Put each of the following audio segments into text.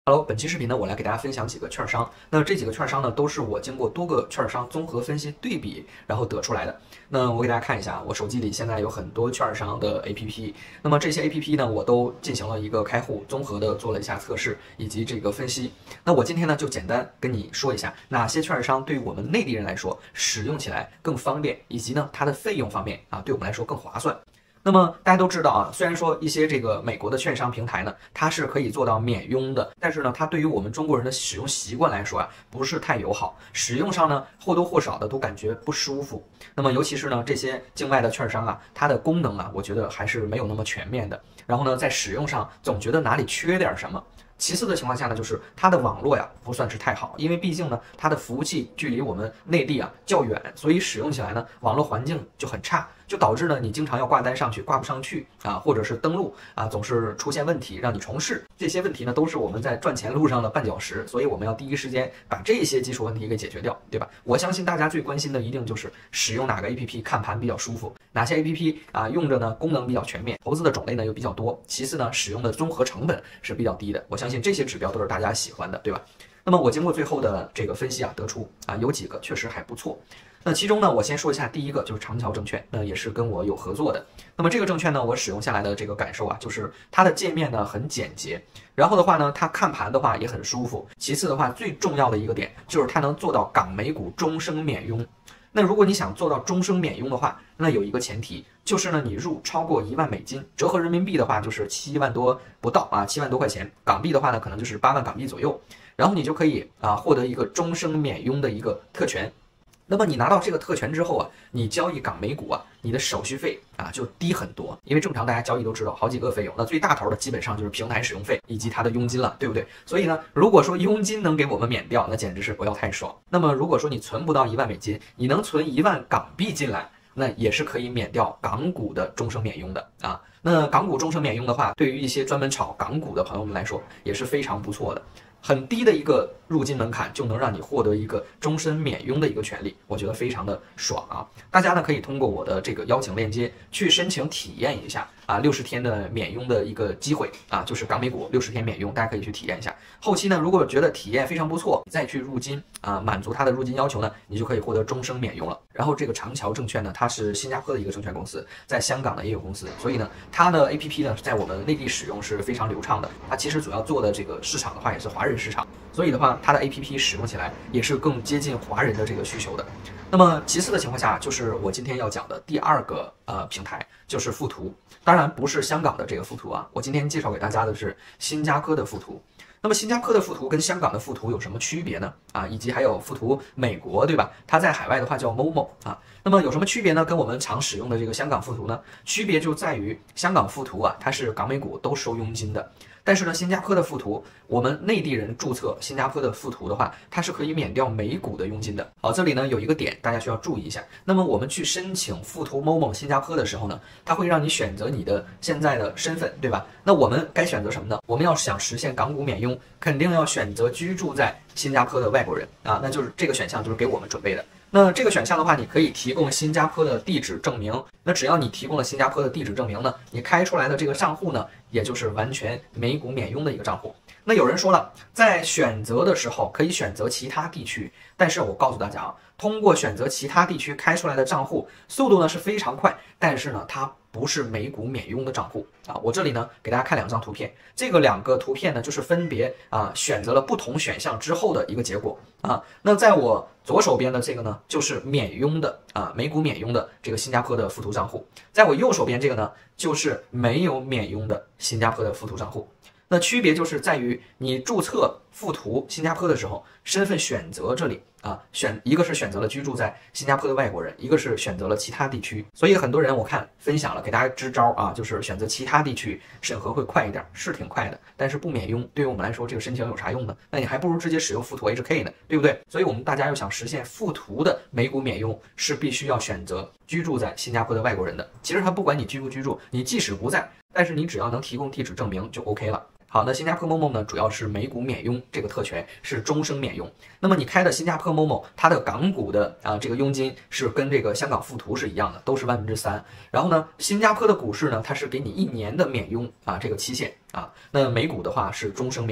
Hello，本期视频呢，我来给大家分享几个券商。那这几个券商呢，都是我经过多个券商综合分析对比，然后得出来的。那我给大家看一下，我手机里现在有很多券商的 APP。那么这些 APP 呢，我都进行了一个开户，综合的做了一下测试以及这个分析。那我今天呢，就简单跟你说一下，哪些券商对于我们内地人来说使用起来更方便，以及呢它的费用方面对我们来说更划算。那么大家都知道虽然说一些这个美国的券商平台呢，它是可以做到免佣的，但是呢，它对于我们中国人的使用习惯来说不是太友好，使用上呢或多或少的都感觉不舒服。那么尤其是呢这些境外的券商它的功能我觉得还是没有那么全面的。然后呢，在使用上总觉得哪里缺点什么。其次的情况下呢，就是它的网络不算是太好，因为毕竟呢它的服务器距离我们内地较远，所以使用起来呢网络环境就很差，就导致呢你经常要挂单上去挂不上去或者是登录总是出现问题让你重试。这些问题呢都是我们在赚钱路上的绊脚石，所以我们要第一时间把这些基础问题给解决掉，对吧？我相信大家最关心的一定就是使用哪个 APP 看盘比较舒服，哪些 APP 用着呢功能比较全面，投资的种类呢又比较多，其次呢使用的综合成本是比较低的。我相信这些指标都是大家喜欢的，对吧？那么我经过最后的这个分析得出有几个确实还不错。那其中呢，我先说一下第一个，就是长桥证券，那也是跟我有合作的。那么这个证券呢，我使用下来的这个感受就是它的界面呢很简洁，然后的话呢，它看盘的话也很舒服。其次的话，最重要的一个点就是它能做到港美股终生免佣。那如果你想做到终生免佣的话，那有一个前提，就是呢你入超过1万美金，折合人民币的话就是7万多不到7万多块钱，港币的话呢可能就是8万港币左右，然后你就可以获得一个终生免佣的一个特权。那么你拿到这个特权之后你交易港美股你的手续费就低很多，因为正常大家交易都知道好几个费用，那最大头的基本上就是平台使用费以及它的佣金了，对不对？所以呢，如果说佣金能给我们免掉，那简直是不要太爽。那么如果说你存不到1万美金，你能存1万港币进来，那也是可以免掉港股的终生免佣的那港股终生免佣的话，对于一些专门炒港股的朋友们来说也是非常不错的。很低的一个入金门槛就能让你获得一个终身免佣的一个权利，我觉得非常的爽大家呢可以通过我的这个邀请链接去申请体验一下60天的免佣的一个机会就是港美股60天免佣，大家可以去体验一下。后期呢，如果觉得体验非常不错，你再去入金满足它的入金要求呢，你就可以获得终生免佣了。然后这个长桥证券呢，它是新加坡的一个证券公司，在香港呢也有公司，所以呢它的 APP 呢在我们内地使用是非常流畅的。它其实主要做的这个市场的话也是华人市场，所以的话它的 APP 使用起来也是更接近华人的这个需求的。那么其次的情况下，就是我今天要讲的第二个平台，就是富途。当然不是香港的这个富途我今天介绍给大家的是新加坡的富途。那么新加坡的富途跟香港的富途有什么区别呢？以及还有富途美国，对吧？它在海外的话叫 Momo 那么有什么区别呢？跟我们常使用的这个香港富途呢，区别就在于香港富途它是港美股都收佣金的。但是呢，新加坡的富途，我们内地人注册新加坡的富途的话，它是可以免掉美股的佣金的。好，这里呢有一个点大家需要注意一下。那么我们去申请富途 Momo 新加坡的时候呢，它会让你选择你的现在的身份，对吧？那我们该选择什么呢？我们要想实现港股免佣，肯定要选择居住在新加坡的外国人那就是这个选项就是给我们准备的。那这个选项的话，你可以提供新加坡的地址证明。那只要你提供了新加坡的地址证明呢，你开出来的这个账户呢，也就是完全美股免佣的一个账户。那有人说了，在选择的时候可以选择其他地区，但是我告诉大家通过选择其他地区开出来的账户，速度呢是非常快，但是呢它不是美股免佣的账户我这里呢给大家看2张图片，这个2个图片呢就是分别选择了不同选项之后的一个结果那在我左手边的这个呢就是免佣的美股免佣的这个新加坡的富途账户，在我右手边这个呢就是没有免佣的新加坡的富途账户。那区别就是在于你注册富途新加坡的时候，身份选择这里一个是选择了居住在新加坡的外国人，一个是选择了其他地区。所以很多人我看分享了给大家支招就是选择其他地区审核会快一点，是挺快的，但是不免佣，对于我们来说这个申请有啥用呢？那你还不如直接使用富途 HK 呢，对不对？所以我们大家要想实现富途的美股免佣，是必须要选择居住在新加坡的外国人的。其实他不管你居不居住，你即使不在，但是你只要能提供地址证明就 OK 了。好，那新加坡 Momo 呢，主要是美股免佣这个特权是终生免佣。那么你开的新加坡 Momo， 它的港股的这个佣金是跟这个香港富途是一样的，都是3%。然后呢，新加坡的股市呢，它是给你1年的免佣这个期限那美股的话是终生免佣。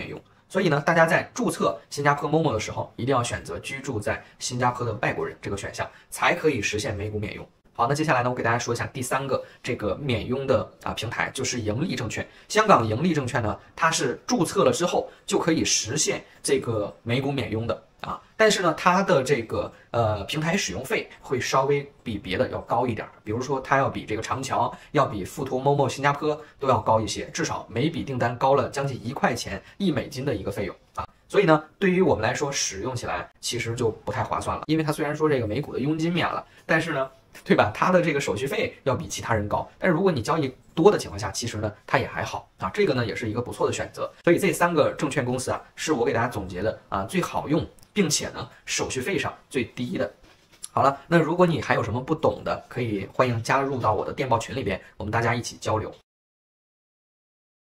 所以呢，大家在注册新加坡 Momo 的时候，一定要选择居住在新加坡的外国人这个选项，才可以实现美股免佣。好，那接下来呢，我给大家说一下第3个这个免佣的平台，就是盈利证券。香港盈利证券呢，它是注册了之后就可以实现这个美股免佣的但是呢，它的这个平台使用费会稍微比别的要高一点，比如说它要比这个长桥、要比富途 Momo 新加坡都要高一些，至少每笔订单高了将近1块钱$1的一个费用所以呢，对于我们来说使用起来其实就不太划算了，因为它虽然说这个美股的佣金免了，但是呢，对吧？它的这个手续费要比其他人高，但是如果你交易多的情况下，其实呢它也还好这个呢也是一个不错的选择。所以这3个证券公司是我给大家总结的最好用，并且呢手续费上最低的。好了，那如果你还有什么不懂的，可以欢迎加入到我的电报群里边，我们大家一起交流。